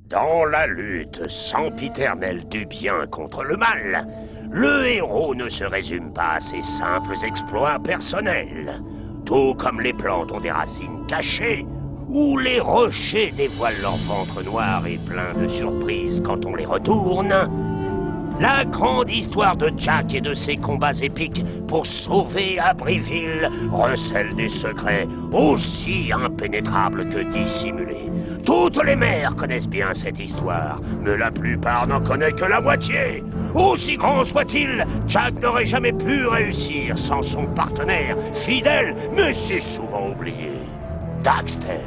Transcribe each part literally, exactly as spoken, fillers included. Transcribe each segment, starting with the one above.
Dans la lutte sempiternelle du bien contre le mal, le héros ne se résume pas à ses simples exploits personnels. Tout comme les plantes ont des racines cachées, ou les rochers dévoilent leur ventre noir et plein de surprises quand on les retourne, la grande histoire de Jack et de ses combats épiques pour sauver Abbeville recèle des secrets aussi impénétrables que dissimulés. Toutes les mères connaissent bien cette histoire, mais la plupart n'en connaissent que la moitié. Aussi grand soit-il, Jack n'aurait jamais pu réussir sans son partenaire, fidèle, mais si souvent oublié, Daxter.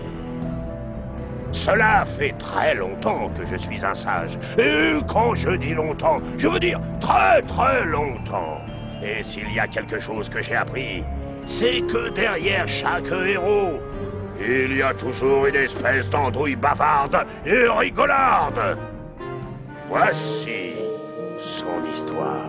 Cela fait très longtemps que je suis un sage. Et quand je dis longtemps, je veux dire très très longtemps. Et s'il y a quelque chose que j'ai appris, c'est que derrière chaque héros, il y a toujours une espèce d'andouille bavarde et rigolarde. Voici son histoire.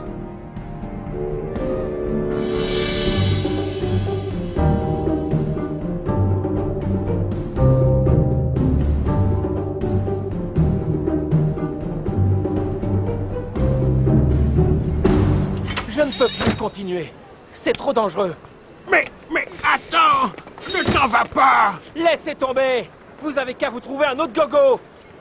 Je ne peux plus continuer. C'est trop dangereux. Mais, mais, attends! Ne t'en va pas! Laissez tomber! Vous avez qu'à vous trouver un autre gogo!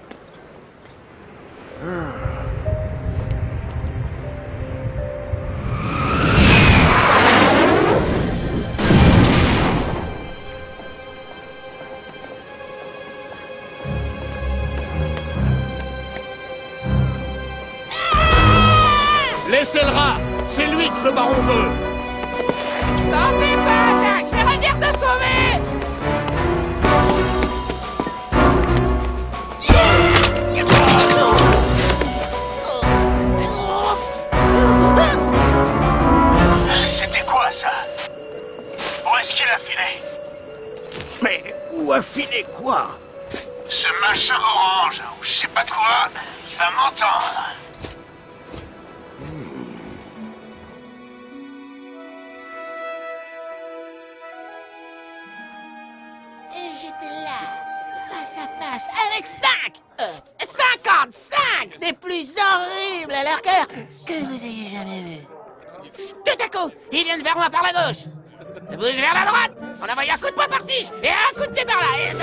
Laissez le rat! C'est lui que le baron veut! T'en fais pas, Jack! Je vais venir te sauver! C'était quoi, ça? Où est-ce qu'il a filé? Mais où a filé quoi? Ce machin orange, ou je sais pas quoi, il va m'entendre. Et j'étais là, face à face, avec cinq, euh, cinquante-cinq des plus horribles à leur cœur que vous ayez jamais vus. Tout à coup, ils viennent vers moi par la gauche. Je bouge vers la droite, on envoie un coup de poing par-ci et un coup de pied par-là. Et...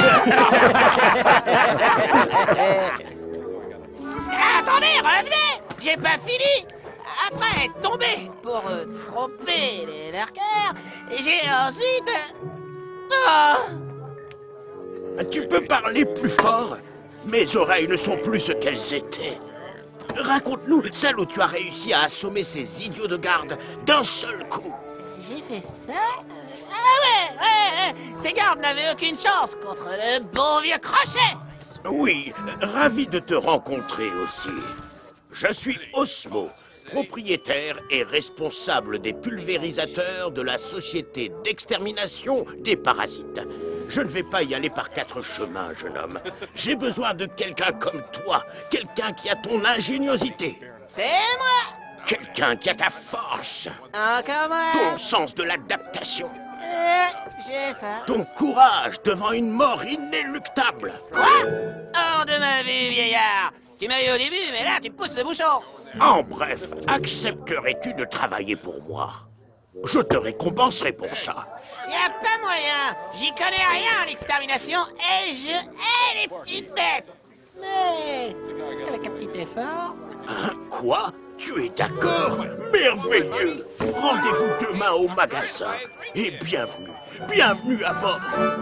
Attendez, revenez, j'ai pas fini. Après être tombé pour euh, tromper les, leur cœur, j'ai ensuite... Oh. Tu peux parler plus fort? Mes oreilles ne sont plus ce qu'elles étaient. Raconte-nous celle où tu as réussi à assommer ces idiots de garde d'un seul coup. J'ai fait ça? Ah ouais, ouais, ouais. Ces gardes n'avaient aucune chance contre le bon vieux crochet. Oui, ravi de te rencontrer aussi. Je suis Osmo, propriétaire et responsable des pulvérisateurs de la société d'extermination des parasites. Je ne vais pas y aller par quatre chemins, jeune homme. J'ai besoin de quelqu'un comme toi, quelqu'un qui a ton ingéniosité. C'est moi. Quelqu'un qui a ta force, Encore moi. ton sens de l'adaptation, Euh, j'ai ça. ton courage devant une mort inéluctable. Quoi? Hors de ma vue, vieillard. Tu m'as eu au début, mais là, tu pousses le bouchon. En bref, accepterais-tu de travailler pour moi? Je te récompenserai pour ça. Y a pas moyen. J'y connais rien à l'extermination et je hais les petites bêtes. Mais avec un petit effort... Hein, quoi? Tu es d'accord? Merveilleux! Rendez-vous demain au magasin. Et bienvenue, bienvenue à bord.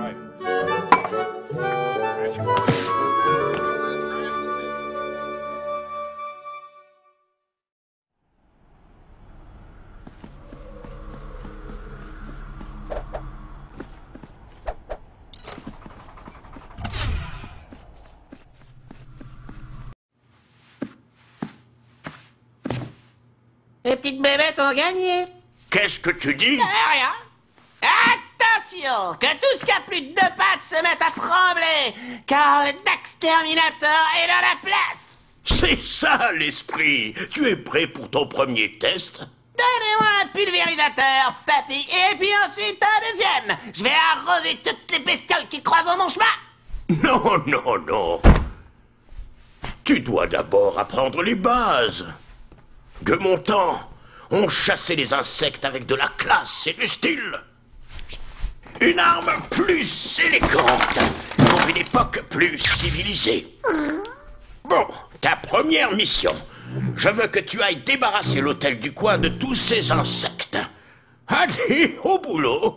Les petites bébêtes ont gagné. Qu'est-ce que tu dis? Euh, rien. Attention, que tout ce qui a plus de deux pattes se mette à trembler, car le Daxterminator est dans la place. C'est ça l'esprit. Tu es prêt pour ton premier test? Donnez-moi un pulvérisateur, papy, et puis ensuite un deuxième. Je vais arroser toutes les bestioles qui croisent mon chemin. Non, non, non. Tu dois d'abord apprendre les bases. De mon temps, on chassait les insectes avec de la classe et du style. Une arme plus élégante pour une époque plus civilisée. Bon, ta première mission. Je veux que tu ailles débarrasser l'hôtel du coin de tous ces insectes. Allez, au boulot.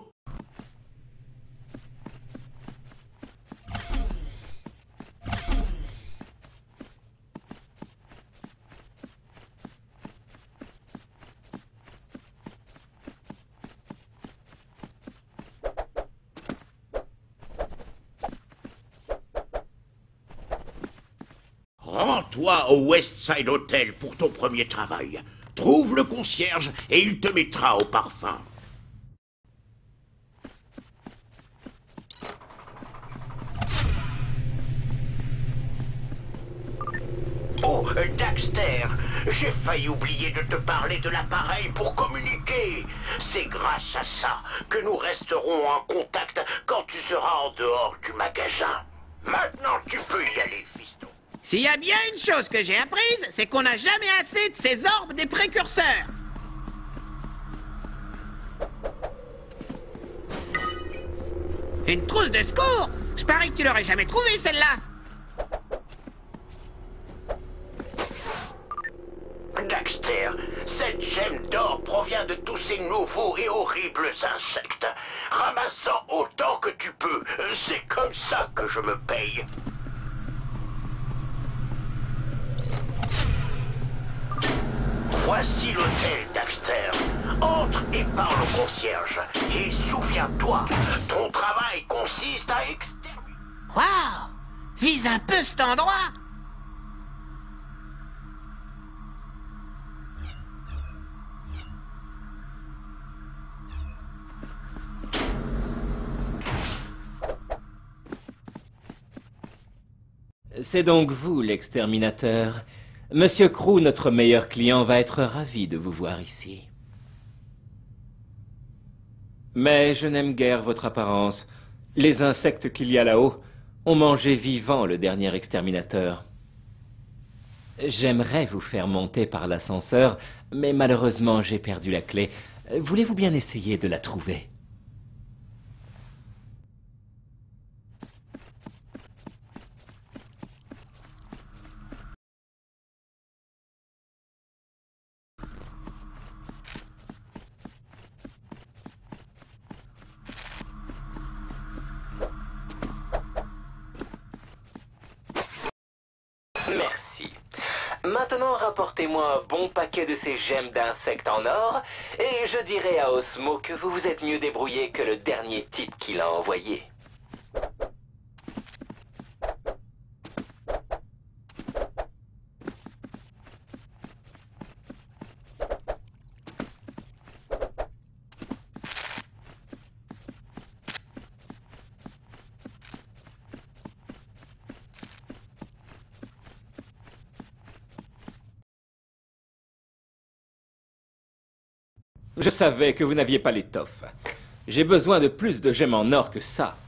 Rends-toi au Westside Hotel pour ton premier travail. Trouve le concierge et il te mettra au parfum. Oh, Daxter, j'ai failli oublier de te parler de l'appareil pour communiquer. C'est grâce à ça que nous resterons en contact quand tu seras en dehors du magasin. Maintenant, tu peux y aller, fiston. S'il y a bien une chose que j'ai apprise, c'est qu'on n'a jamais assez de ces orbes des précurseurs. Une trousse de secours? Je parie que tu l'aurais jamais trouvée, celle-là. Daxter, cette gemme d'or provient de tous ces nouveaux et horribles insectes. Ramassant autant que tu peux, c'est comme ça que je me paye. Voici l'hôtel, Daxter. Entre et parle au concierge. Et souviens-toi, ton travail consiste à exterminer... Waouh! Vise un peu cet endroit. C'est donc vous, l'exterminateur. Monsieur Crew, notre meilleur client, va être ravi de vous voir ici. Mais je n'aime guère votre apparence. Les insectes qu'il y a là-haut ont mangé vivant le dernier exterminateur. J'aimerais vous faire monter par l'ascenseur, mais malheureusement j'ai perdu la clé. Voulez-vous bien essayer de la trouver ? Merci. Maintenant, rapportez-moi un bon paquet de ces gemmes d'insectes en or, et je dirai à Osmo que vous vous êtes mieux débrouillé que le dernier type qui l'a envoyé. Je savais que vous n'aviez pas l'étoffe. J'ai besoin de plus de gemmes en or que ça.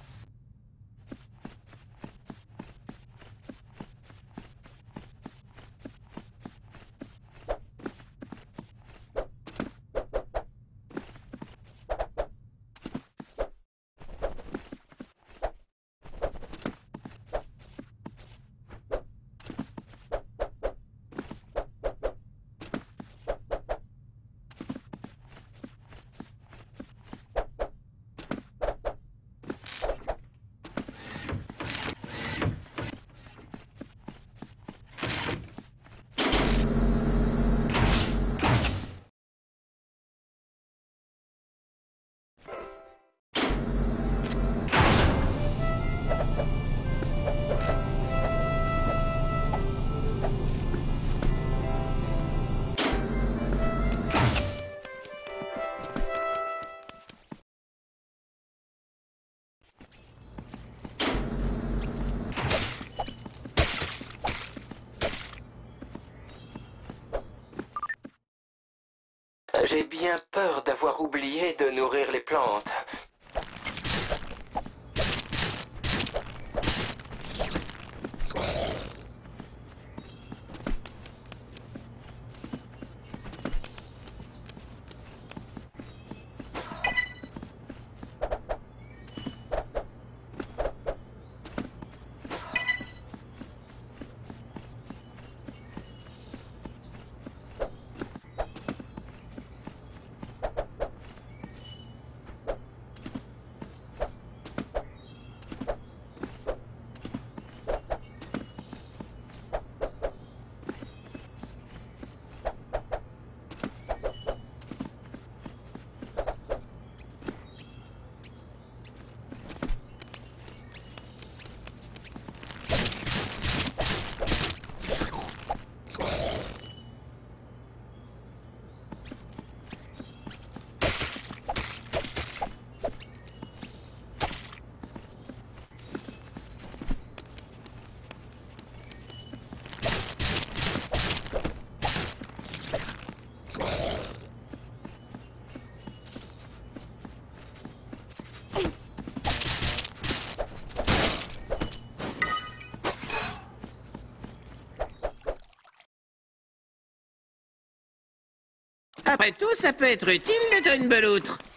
J'ai bien peur d'avoir oublié de nourrir les plantes. Après tout, ça peut être utile d'être une beloutre.